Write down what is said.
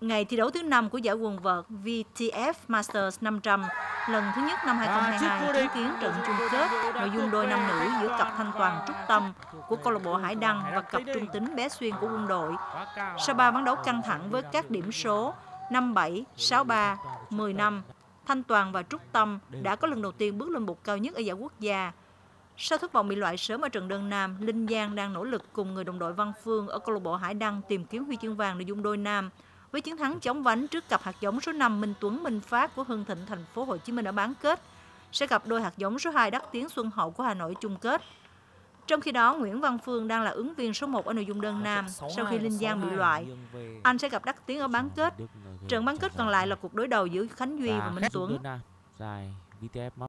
Ngày thi đấu thứ 5 của giải quần vợt VTF Masters 500 lần thứ nhất năm 2022 chứng kiến trận chung kết nội dung đôi nam nữ giữa cặp Thanh Toàn Trúc Tâm của câu lạc bộ Hải Đăng và cặp Trung Tính Bé Xuyên của Quân đội. Sau 3 ván đấu căng thẳng với các điểm số 5-7, 6-3, 10-5, Thanh Toàn và Trúc Tâm đã có lần đầu tiên bước lên bục cao nhất ở giải quốc gia. Sau thất vọng bị loại sớm ở trận đơn nam, Linh Giang đang nỗ lực cùng người đồng đội Văn Phương ở câu lạc bộ Hải Đăng tìm kiếm huy chương vàng nội dung đôi nam với chiến thắng chóng vánh trước cặp hạt giống số 5 Minh Tuấn Minh Phát của Hưng Thịnh thành phố Hồ Chí Minh ở bán kết, sẽ gặp đôi hạt giống số 2 Đắc Tiến Xuân Hậu của Hà Nội chung kết. Trong khi đó, Nguyễn Văn Phương đang là ứng viên số 1 ở nội dung đơn nam sau khi Linh Giang bị loại. Anh sẽ gặp Đắc Tiến ở bán kết. Trận bán kết còn lại là cuộc đối đầu giữa Khánh Duy và Minh Tuấn.